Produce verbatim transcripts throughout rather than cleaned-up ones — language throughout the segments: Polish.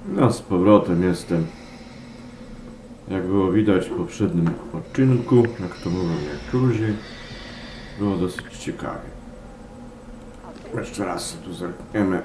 No, z powrotem jestem. Jak było widać w poprzednim odcinku, jak to mówią niektórzy, było dosyć ciekawie. Jeszcze raz sobie tu zerkniemy.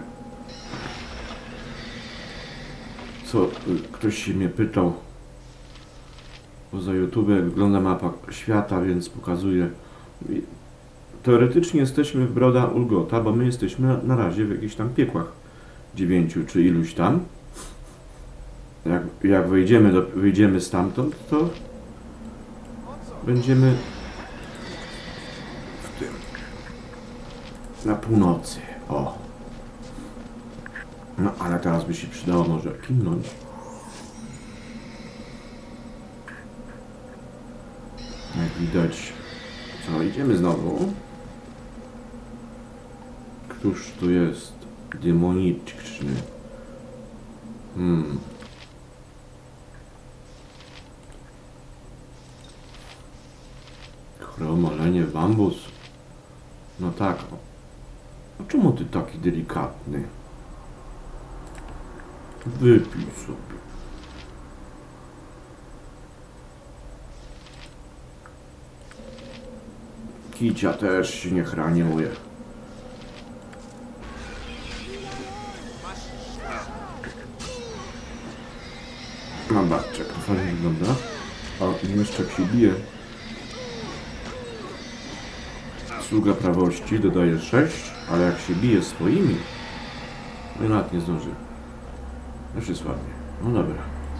Co, ktoś się mnie pytał poza YouTube, jak wygląda mapa świata, więc pokazuję. Teoretycznie jesteśmy w Broda Ulgota, bo my jesteśmy na razie w jakichś tam piekłach dziewięciu czy iluś tam. Jak, jak wyjdziemy, do, wyjdziemy stamtąd, to będziemy w tym, na północy. O. No, ale teraz by się przydało może kimnąć. Jak widać, co, idziemy znowu. Któż tu jest demoniczny? Hmm. Chromolenie bambus. No tak. A czemu ty taki delikatny? Wypij sobie. Kicia też się nie chraniuje. No zobaczcie, jak to fajnie wygląda. A jeszcze jak się bije. Sługa prawości dodaje sześć, ale jak się bije swoimi, no nawet nie zdąży. Już jest ładnie. No dobra.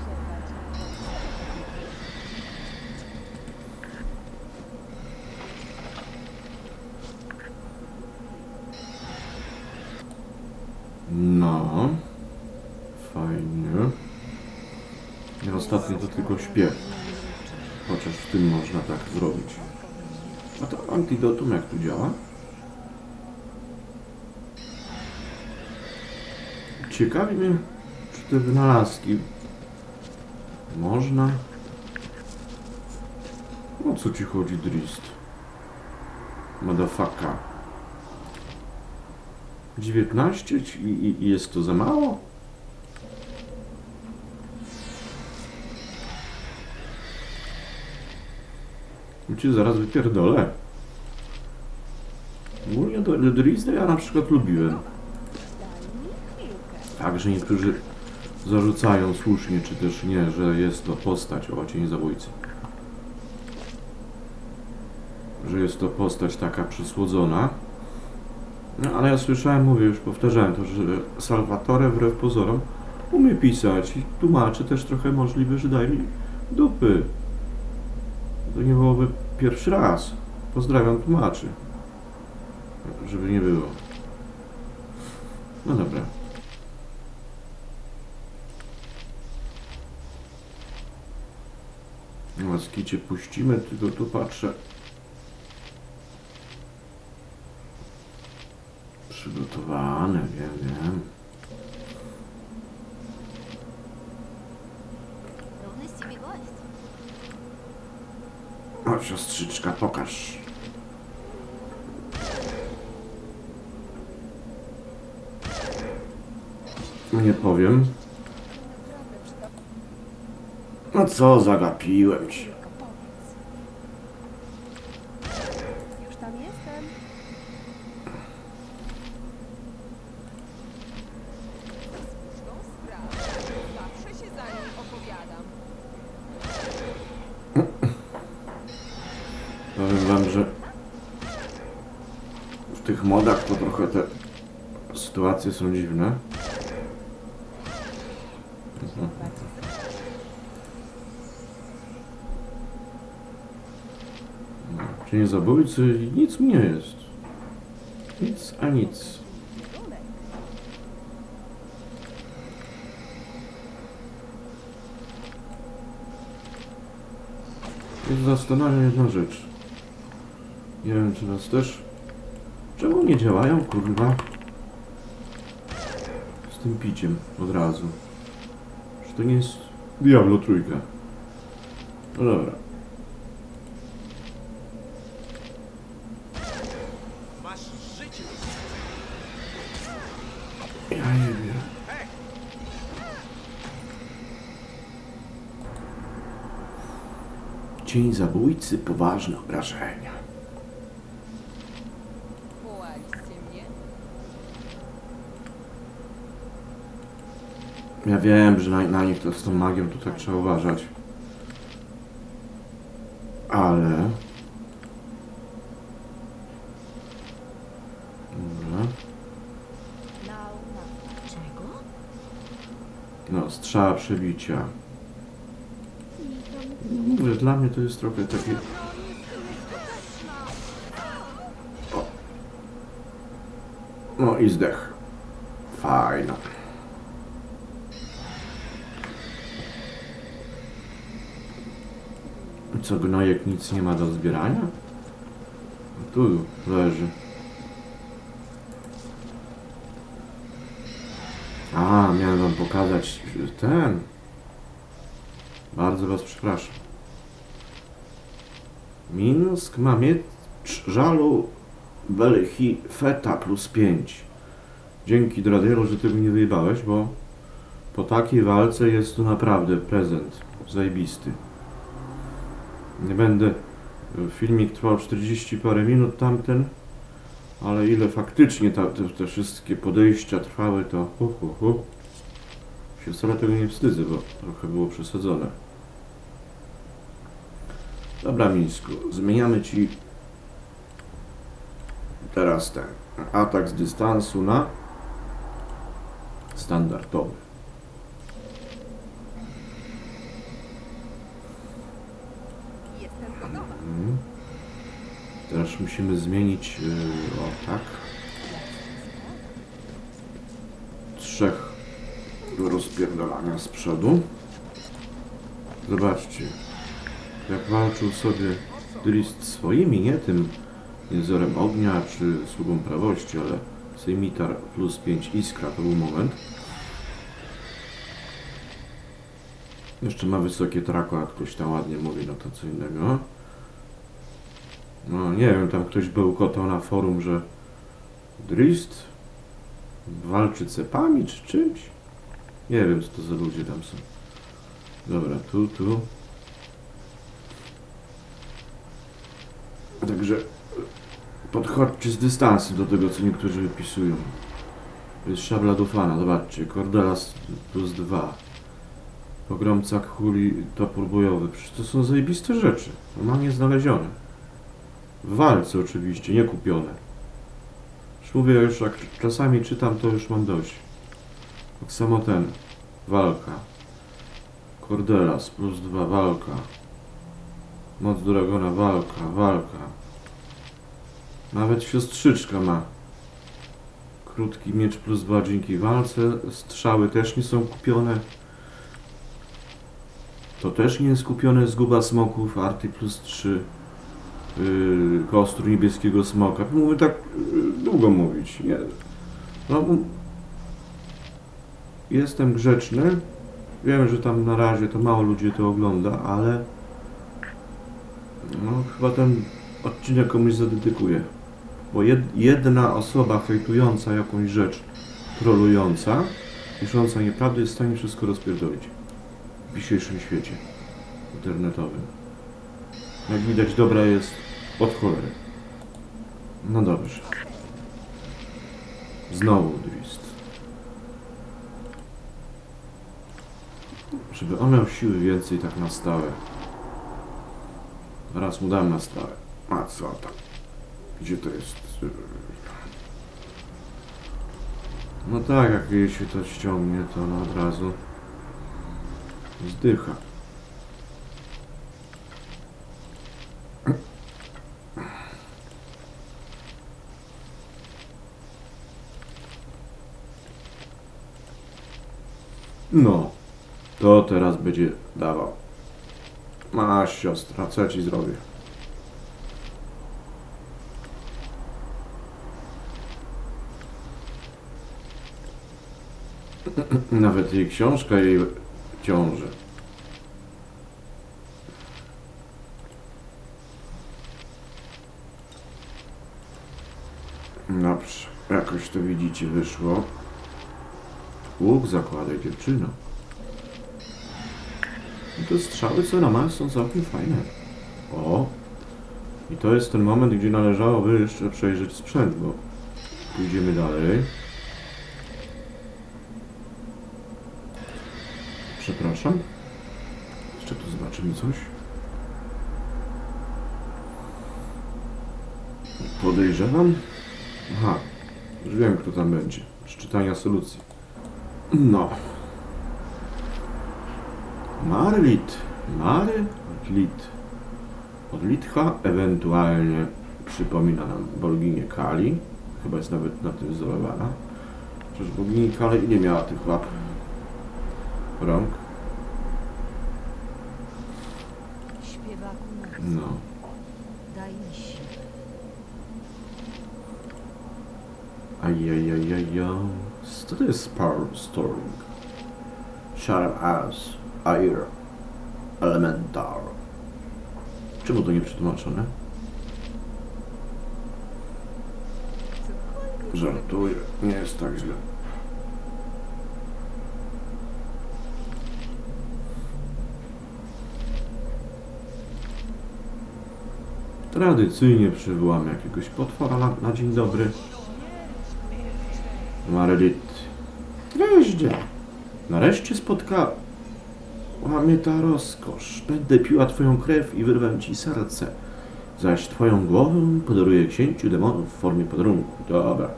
No. Fajnie. Ja ostatnio to tylko śpię. Chociaż w tym można tak zrobić. A to antidotum jak tu działa? Ciekawi mnie, czy te wynalazki można? O co ci chodzi, Drist? Motherfucker. dziewiętnaście? I, i jest to za mało? Cię zaraz wypierdolę. Ogólnie do Drista ja na przykład lubiłem. Także niektórzy zarzucają słusznie, czy też nie, że jest to postać, o, cień zabójcy. Że jest to postać taka przysłodzona. No, ale ja słyszałem, mówię, już powtarzałem to, że Salvatore wbrew pozorom umie pisać i tłumaczy też trochę możliwe, że daj mi dupy. To nie byłoby pierwszy raz. Pozdrawiam tłumaczy. Żeby nie było. No dobra. Łaskicie puścimy, tylko tu patrzę. Przygotowane, wiem, wiem. O, siostrzyczka, pokaż. Nie powiem. No co, zagapiłem ci. Już tam jestem. Zawsze się za nim opowiadam. Powiem wam, że w tych modach to trochę te sytuacje są dziwne. Czyli zabójcy nic mi nie jest. Nic a nic. Jest zastanawia jedna rzecz. Nie wiem, czy nas też... Czemu nie działają, kurwa? Z tym piciem od razu. Czy to nie jest Diablo trójka? No dobra. Ja nie wiem. Cień zabójcy, poważne obrażenia. Wołaliście mnie? Ja wiem, że na, na nich to z tą magią to tak trzeba uważać. Ale... Dobra. Czego? No, strzała przebicia. Mówię, dla mnie to jest trochę takie... O. No i zdech. Fajno. Co, gnojek nic nie ma do zbierania? Tu leży. A, miałem wam pokazać ten. Bardzo was przepraszam. Minsk ma mieć żalu Belchi Feta plus pięć. Dzięki Dradielu, że tego nie wyjebałeś, bo po takiej walce jest tu naprawdę prezent zajebisty. Nie będę... Filmik trwał czterdzieści parę minut tamten, ale ile faktycznie ta, te, te wszystkie podejścia trwały, to hu, hu, hu. Się wcale tego nie wstydzę, bo trochę było przesadzone. Dobra, Mińsku, zmieniamy ci teraz ten atak z dystansu na standardowy. Jestem gotowa. Mhm. Teraz musimy zmienić, yy, o tak, trzech do rozpierdolania z przodu. Zobaczcie, jak walczył sobie Drist swoimi, nie tym jezorem ognia czy sługą prawości, ale Sejmitar plus pięć iskra, to był moment. Jeszcze ma wysokie trako, jak ktoś tam ładnie mówi, no to co innego. No nie wiem, tam ktoś bełkotał na forum, że Drist walczy cepami czy czymś. Nie wiem, co to za ludzie tam są. Dobra, tu, tu. Także podchodźcie z dystansu do tego, co niektórzy wypisują. To jest szabla Dufana, zobaczcie, Cordelas plus dwa. Pogromca kuli, topór bojowy. Przecież to są zajebiste rzeczy. Normalnie znalezione. W walce oczywiście, nie kupione. Już mówię, już jak czasami czytam, to już mam dość. Tak samo ten. Walka. Cordelas plus dwa, walka. Moc Dragona, walka, walka. Nawet siostrzyczka ma. Krótki miecz plus dwa dzięki walce. Strzały też nie są kupione. To też nie jest kupione. Zguba smoków, arty plus trzy. Yy, kostur niebieskiego smoka. Mówię tak yy, długo mówić. Nie. No, jestem grzeczny. Wiem, że tam na razie to mało ludzi to ogląda, ale no chyba ten odcinek komuś zadedykuję. Bo jed, jedna osoba hejtująca jakąś rzecz, trolująca, pisząca nieprawdę, jest w stanie wszystko rozpierdolić w dzisiejszym świecie internetowym. Jak widać, dobra jest od cholery. No dobrze. Znowu Drist. Żeby on miał siły więcej tak na stałe. Raz mu dam na stałe. A co tam? Gdzie to jest? No tak, jak jej się to ściągnie, to ona od razu zdycha. No, to teraz będzie dawał. Masz, siostra, co ja ci zrobię? Nawet jej książka jej ciąży. Dobrze, jakoś to widzicie wyszło. Łuk zakładaj, dziewczyno. I te strzały, co na ma, są całkiem fajne. O! I to jest ten moment, gdzie należałoby jeszcze przejrzeć sprzęt, bo pójdziemy dalej. Przepraszam. Jeszcze tu zobaczymy coś. Podejrzewam. Aha. Już wiem, kto tam będzie. Przeczytania solucji. No. Marlit. Marlit. Odlitcha ewentualnie przypomina nam boginię Kali. Chyba jest nawet na tym wzorowana. Przecież bogini Kali nie miała tych łap. Rąk. Śpiewaku nocy, No. daj mi siłę. Ajajajaja. Co to jest Power Storing? Sharp as Air Elementar. Czemu to nie przetłumaczone? Cokolwiek Żartuję. Nie jest tak źle. Tradycyjnie przywołamy jakiegoś potwora na, na dzień dobry. Marlit. Wjeździe. Nareszcie spotkała mnie ta rozkosz. Będę piła twoją krew i wyrwę ci serce. Zaś twoją głowę podaruję księciu demonów w formie podarunku. Dobra.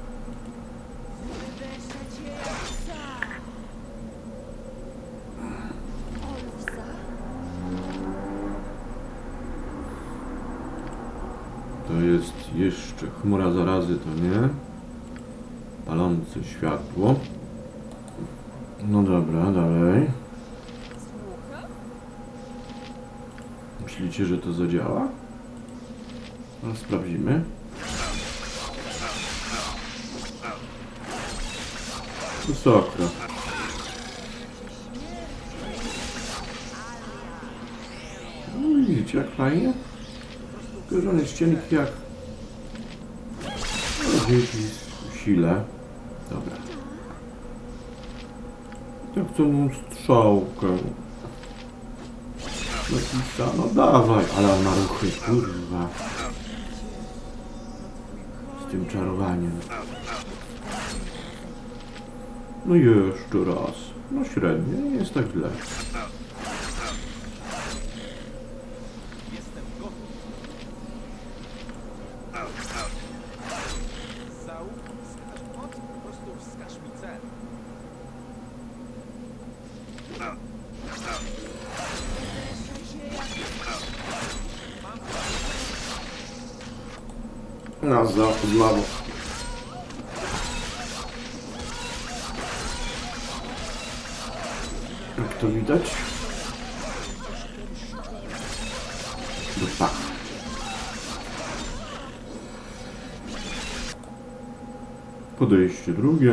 Olwsa? To jest jeszcze chmura zarazy, to nie. Palące światło. No dobra, dalej. Słucham? Myślicie, że to zadziała? No, sprawdzimy. Wysoko. No widzicie, jak fajnie? Tylko, że on jest cienki jak... No, dzięki sile. Dobra. Ja chcę mu strzałkę. Napisa, no dawaj, ale on ma ruchy, kurwa. Z tym czarowaniem. No jeszcze raz. No średnio, nie jest tak źle. Jestem gotów. Załóg, wskaż moc, po prostu wskaż mi cel. Na za, znowu. Jak to widać? Dupa. Podejście drugie.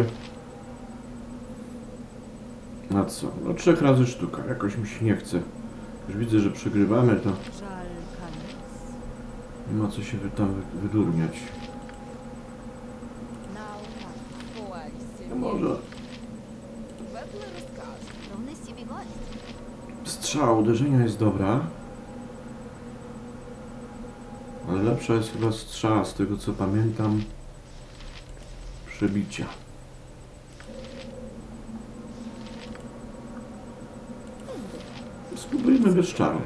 Na co? No trzech razy sztuka. Jakoś mi się nie chce. Już widzę, że przegrywamy, to Żal Kalis. nie ma co się wy- tam wy- wydurniać. Nauka. No może Wedle rozkazu. Трудности бегать. strzała uderzenia jest dobra. Ale lepsza jest chyba strzała, z tego co pamiętam, przebicia. Spróbujmy bez czarów.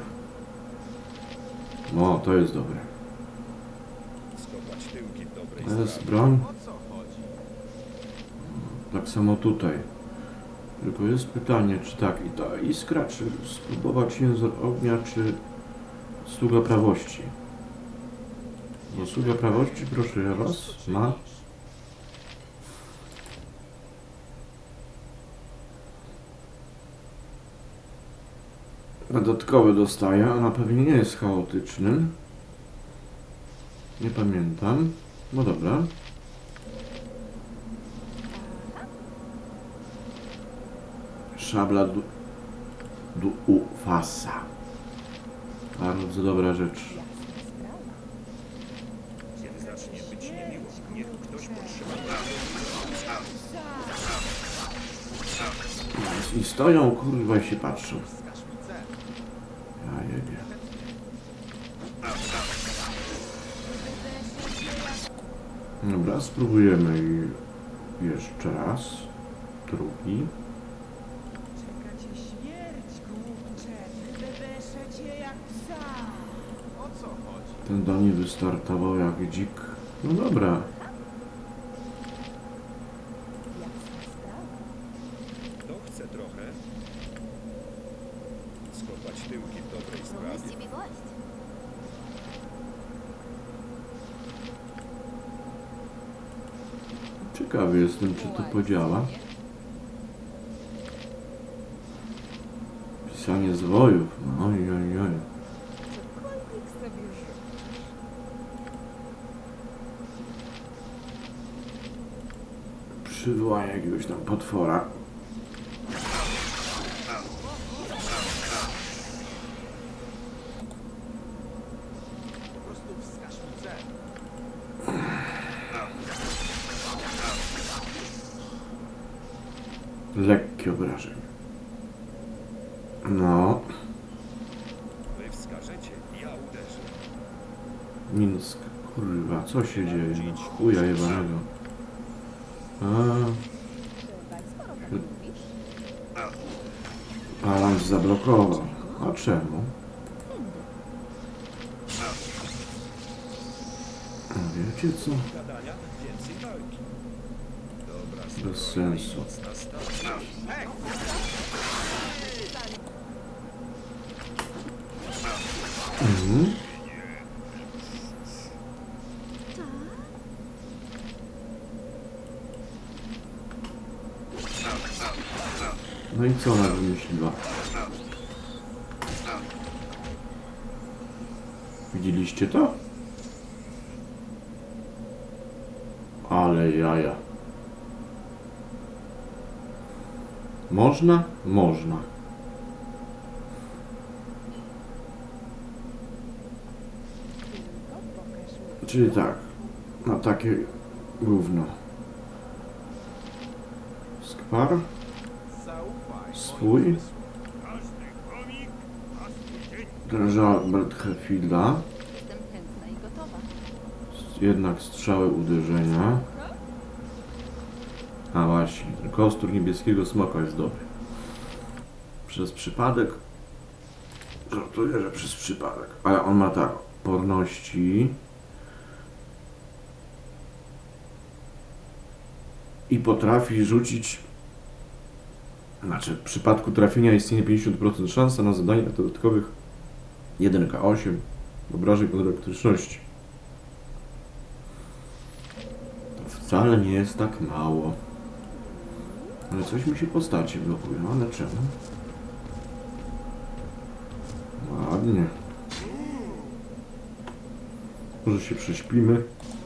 O, to jest dobre. Skopać tyłki w dobrej To jest sprawie. broń. O co chodzi? Tak samo tutaj. Tylko jest pytanie, czy tak i ta iskra, czy spróbować język ognia, czy sługa prawości. Bo sługa prawości, proszę ja was, ma dodatkowy dostaje, a na pewno nie jest chaotyczny. Nie pamiętam. No dobra. Szabla du, du ufasa. Bardzo dobra rzecz. Kiedy zacznie być niemiło, niech ktoś potrzyma. I stoją, kurwa, i się patrzą. Wskaż mi cel. Ja jebie. Dobra, spróbujemy i jeszcze raz. Drugi. Czeka cię śmierć, głupcze. Wydeszę cię jak psa. O co chodzi? Ten do niej wystartował jak dzik. No dobra. Jasna sprawa. Kto chce trochę? Skopać tyłki w dobrej sprawie. ciebie gość. Ciekawy jestem, czy to podziała. Pisanie zwojów. Oj, oj, oj. Cokolwiek sobie życzysz. Przywołanie jakiegoś tam potwora. Po prostu wskaż mi cel. Lekkie obrażenie. No. Wy wskażecie, ja uderzę. Minsk. Kurwa, co się dzieje? No, chuja jebanego. A, Trzeba sporo tak mówisz. balans zablokował. A czemu? Tędy. A wiecie co? Gadania, więcej walki. Dobra, Bez zbrojna i sensu. mocna stacja. Mhm. No i co ona wymyśliła? Widzieliście to? Ale jaja. Można? Można. Tylko pokaż mi. Czyli tak, na takie gówno. Skwar, Zaufaj Swój? moim zmysłom. drża Albert Heffielda. Jestem chętna i gotowa. Jednak strzały uderzenia. A właśnie, ten kostur niebieskiego smoka jest dobry. Przez przypadek... Żartuję, że przez przypadek. Ale on ma tak, porności... I potrafi rzucić... Znaczy, w przypadku trafienia istnieje pięćdziesiąt procent szansa na zadanie dodatkowych jeden K osiem obrażeń od elektryczności. To wcale nie jest tak mało. Ale coś mi się postacie blokuje, no ale czemu? Ładnie. Może się prześpimy.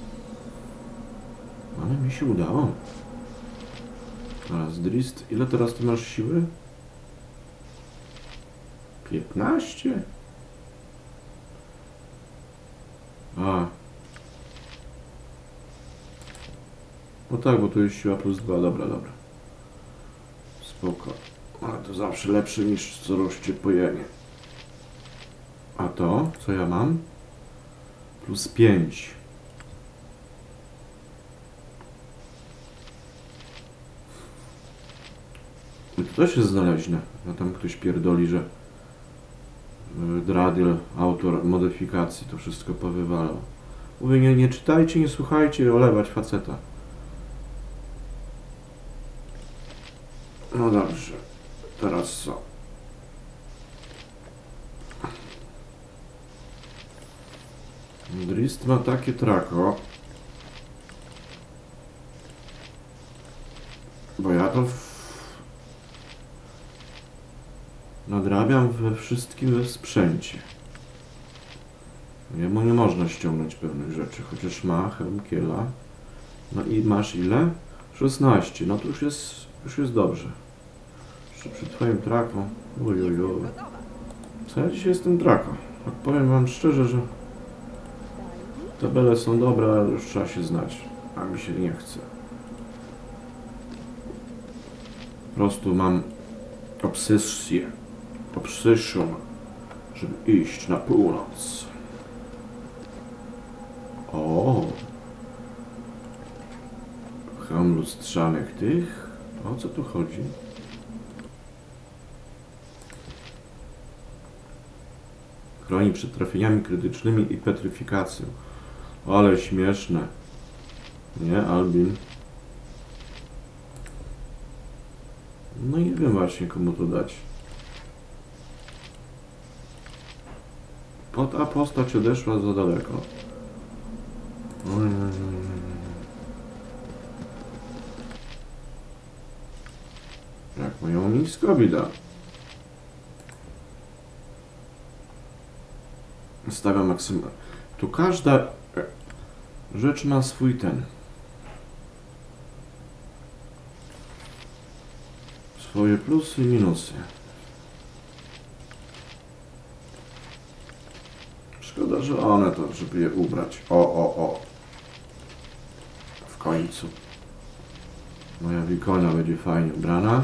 Ale mi się udało. Teraz Drist. Ile teraz ty masz siły? piętnaście? A. No tak, bo tu jest siła plus dwa. Dobra, dobra. Spoko. Ale to zawsze lepsze niż co rozciepojenie. A to? Co ja mam? Plus pięć. I to też jest znaleźne. No tam ktoś pierdoli, że y, Dradiel, autor modyfikacji, to wszystko powywalał. Mówię, nie, nie czytajcie, nie słuchajcie, olewać faceta. No dobrze. Teraz co? Drist ma takie trako. Bo ja to w... nadrabiam we wszystkim we sprzęcie. Jemu nie można ściągnąć pewnych rzeczy, chociaż ma Helmkiela. No i masz ile? szesnaście. No to już jest, już jest dobrze. Jeszcze przy twoim traku. Oj, oj, oj. Gotowa. Co ja dzisiaj jestem trako? Tak powiem wam szczerze, że tabele są dobre, ale już trzeba się znać. A mi się nie chce. Po prostu mam obsesję. Obsession, żeby iść na północ. O, mam lustrzanych tych? O co tu chodzi? Chroni przed trafieniami krytycznymi i petryfikacją. Ale śmieszne. Nie, Albin? No i nie wiem właśnie, komu to dać. Pod a postać odeszła za daleko. Oj, oj, oj, oj. Jak moją niskowi da. Stawiam maksymalnie. Tu każda rzecz ma swój ten. Swoje plusy i minusy. Szkoda, że one to, żeby je ubrać. O, o, o. W końcu. Moja wikonia będzie fajnie ubrana.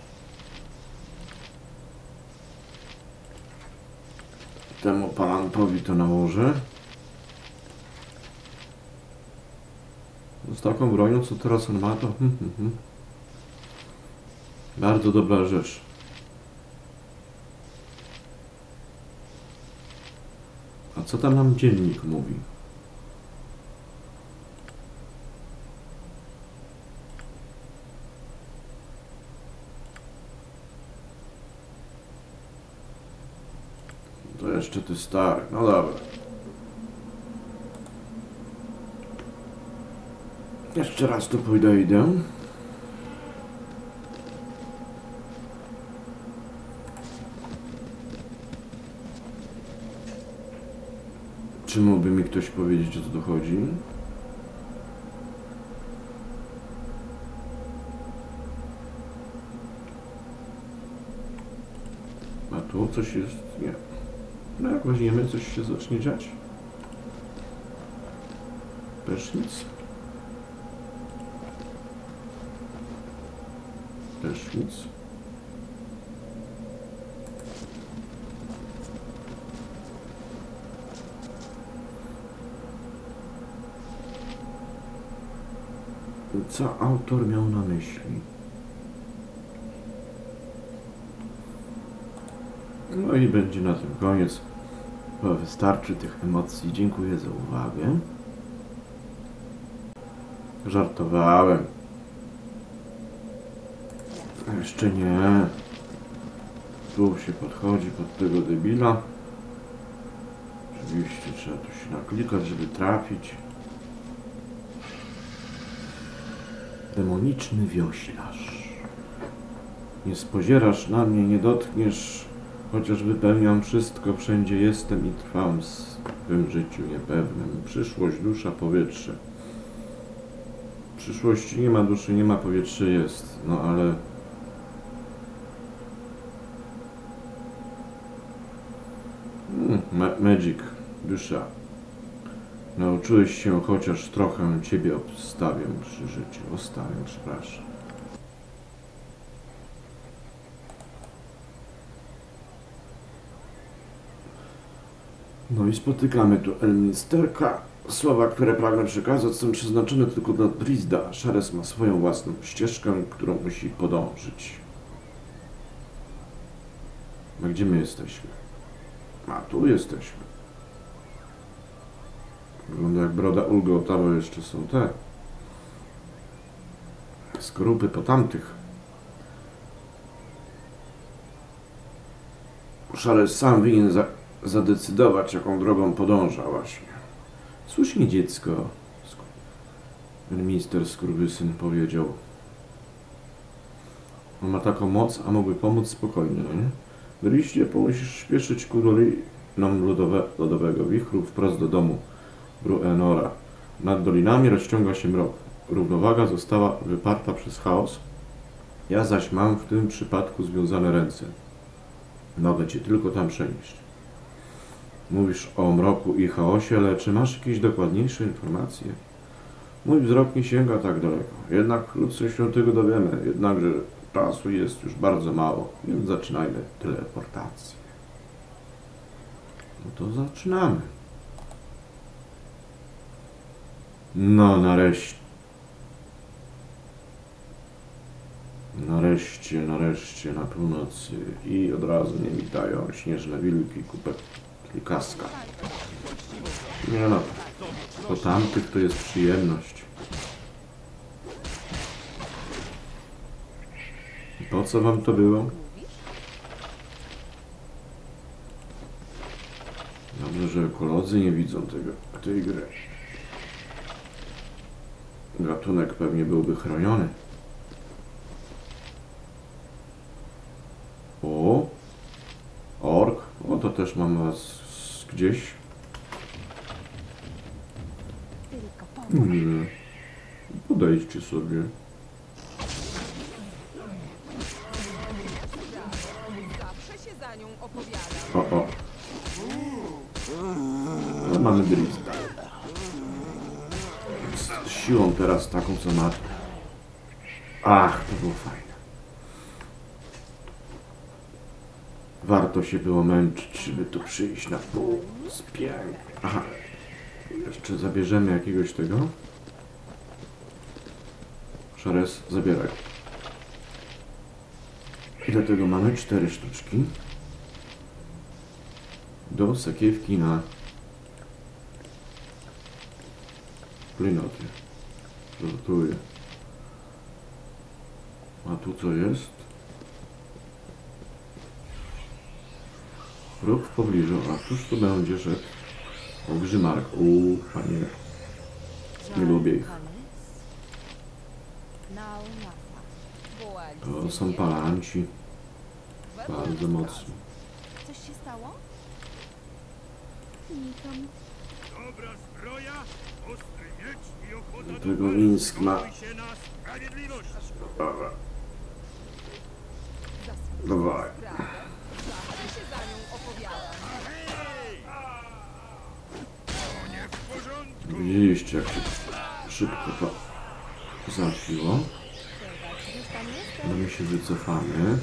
Temu palantowi to nałożę. Z taką bronią, co teraz on ma, to hmm, hmm, hmm. Bardzo dobra rzecz. A co tam nam dziennik mówi? To jeszcze ty stary. No dobra. Jeszcze raz tu pójdę, idę. Czy mógłby mi ktoś powiedzieć, o co tu chodzi? A tu coś jest? Nie. No jak weźmiemy, coś się zacznie dziać? Prysznic? Prysznic? Co autor miał na myśli? No i będzie na tym koniec. Bo wystarczy tych emocji. Dziękuję za uwagę. Żartowałem. Jeszcze nie. Tu się podchodzi pod tego debila. Oczywiście trzeba tu się naklikać, żeby trafić. Demoniczny wioślarz. Nie spozierasz na mnie, nie dotkniesz, chociaż wypełniam wszystko, wszędzie jestem i trwam w swym życiu niepewnym. Przyszłość, dusza, powietrze. W przyszłości nie ma duszy, nie ma powietrza, jest. No ale... Hmm, ma magic, dusza. Nauczyłeś się chociaż trochę, ciebie obstawię przy życiu. Ostawię, przepraszam. No i spotykamy tu Elminsterka. Słowa, które pragnę przekazać, są przeznaczone tylko dla Drizda. Szares ma swoją własną ścieżkę, którą musi podążyć. A gdzie my jesteśmy? A tu jesteśmy. Wygląda jak broda Ulgota, bo jeszcze są te skorupy po tamtych. Szares sam winien za zadecydować, jaką drogą podąża właśnie. Słusznie, dziecko. Minister skurwysyn powiedział. On ma taką moc, a mógłby pomóc spokojnie, no nie? Driście, musisz śpieszyć ku dolinom lodowe, lodowego wichru wprost do domu Bruenora. Nad dolinami rozciąga się mrok. Równowaga została wyparta przez chaos. Ja zaś mam w tym przypadku związane ręce. Mogę cię tylko tam przenieść. Mówisz o mroku i chaosie, ale czy masz jakieś dokładniejsze informacje? Mój wzrok nie sięga tak daleko. Jednak wkrótce się tego dowiemy. Jednakże czasu jest już bardzo mało, więc zaczynajmy teleportację. No to zaczynamy. No nareszcie. Nareszcie, nareszcie na północy i od razu mnie witają śnieżne wilki, kupę kilkaska. Nie no, po tamtych to jest przyjemność. I po co wam to było? Mówisz? Dobrze, że ekolodzy nie widzą tego, tej gry. Gatunek pewnie byłby chroniony. O! Ork. O, to też mam was gdzieś. Tylko pomóż. Nie. Podejdźcie sobie. Zawsze się za nią opowiadam. O, o. No, mamy drifta. Z siłą teraz taką, co ma. Ach, to było fajne. Warto się było męczyć, żeby tu przyjść na pół. Spięk. Aha. Jeszcze zabierzemy jakiegoś tego. Szerez, zabieraj. Ile tego mamy? Cztery sztuczki. Do sakiewki na klinoty. Żartuję. A tu co jest? Próg w pobliżu. A cóż tu będzie szedł? Olgrzymark. Uuu, panie. Nie lubię ich. To są palanci. Bardzo mocni. Coś się stało? Nikam. Dobra zbroja, ostry miecz i ochota do Tego walki. Mińsk ma. Gotuj się na sprawiedliwość. Dobra. Dawaj. Zawsze się za nią opowiadam. Hej! To nie w porządku. Widzieliście, jak się szybko to załatwiło. Już tam jestem. No my się wycofamy.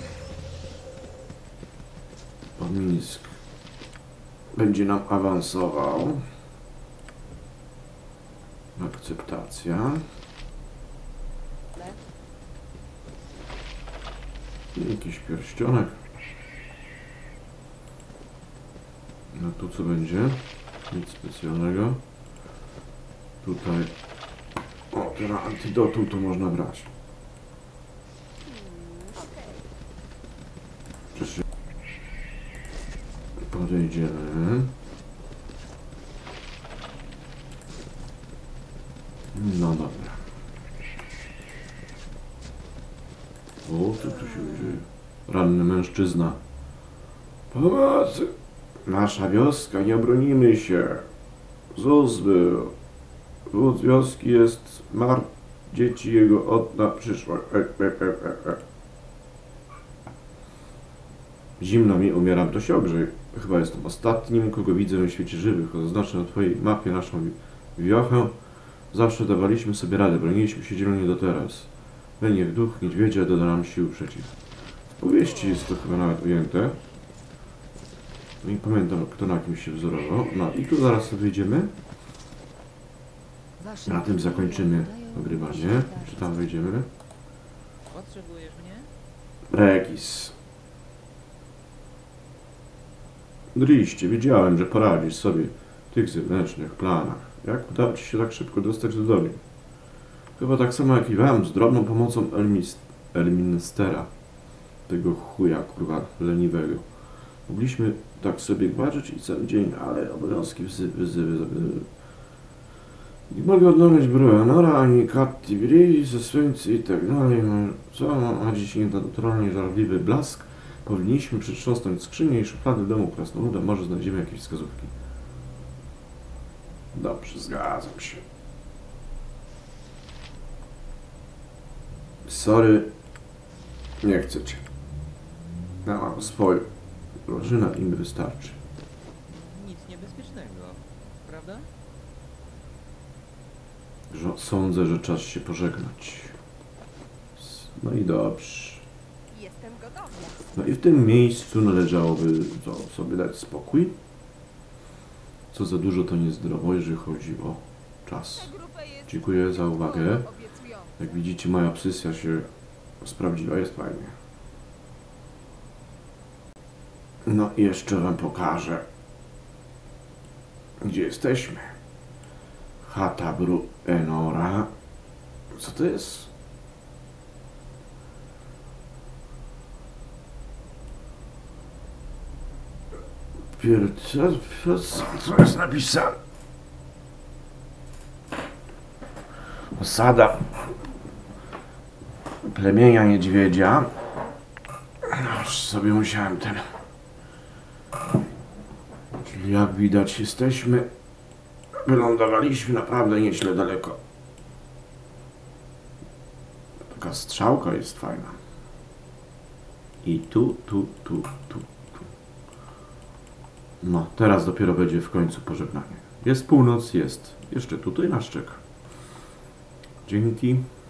Bo Mińsk będzie nam awansował. Akceptacja. Jakiś pierścionek. No tu co będzie? Nic specjalnego. Tutaj. O, teraz antidotum tu można brać. Przecież podejdziemy. No dobra. O, co tu się dzieje? Ranny mężczyzna. Pomocy! Nasza wioska, nie obronimy się. Zus był. Wódz wioski jest martw. Dzieci jego odda przyszłość. E, e, e, e. Zimno mi, umieram, to się ogrzej. Chyba jestem ostatnim, kogo widzę na świecie żywych. Oznaczę na twojej mapie naszą wi- wiochę. Zawsze dawaliśmy sobie radę, broniliśmy się dzielnie do teraz. We niech duch niedźwiedzia doda nam sił przeciw. W powieści jest to chyba nawet ujęte. Nie pamiętam, kto na kimś się wzorował. No i tu zaraz sobie wyjdziemy. Na tym zakończymy nagrywanie. Czy tam wejdziemy? Potrzebujesz mnie? Regis. Driście, wiedziałem, że poradzisz sobie w tych zewnętrznych planach. Jak udało ci się tak szybko dostać do Dolin? Chyba tak samo jak i wam, z drobną pomocą Elmis, Elminstera. Tego chuja, kurwa, leniwego. Mogliśmy tak sobie gładzić i cały dzień, ale obowiązki, wzywy, wzywy, wzywy. Nie mogę odnaleźć Bruenora, ani Cattiviri, ze słońcy i tak dalej. No, co ma dziś nienaturalnie żarliwy blask? Powinniśmy przetrząsnąć skrzynię i szuflady domu krasnoluda. Może znajdziemy jakieś wskazówki. Dobrze, zgadzam się. Sorry, nie chcecie. Ja mam swoją. Drużyna im wystarczy. Nic niebezpiecznego, prawda? Że sądzę, że czas się pożegnać. No i dobrze. Jestem gotowa. No i w tym miejscu należałoby co, sobie dać spokój. Co za dużo to niezdrowo, jeżeli chodzi o czas. Ta grupa jest Dziękuję za uwagę. obiecująca. Jak widzicie, moja obsesja się sprawdziła, jest fajnie. No i jeszcze wam pokażę, gdzie jesteśmy. Chata Bru Enora. Co to jest? Pier- co, co jest napisane? Osada plemienia niedźwiedzia. No, już sobie musiałem ten. Czyli jak widać, jesteśmy. Wylądowaliśmy naprawdę nieźle daleko. Taka strzałka jest fajna. I tu, tu, tu, tu, tu. No, teraz dopiero będzie w końcu pożegnanie. Jest północ, jest. Jeszcze tutaj nas czeka. Dzięki.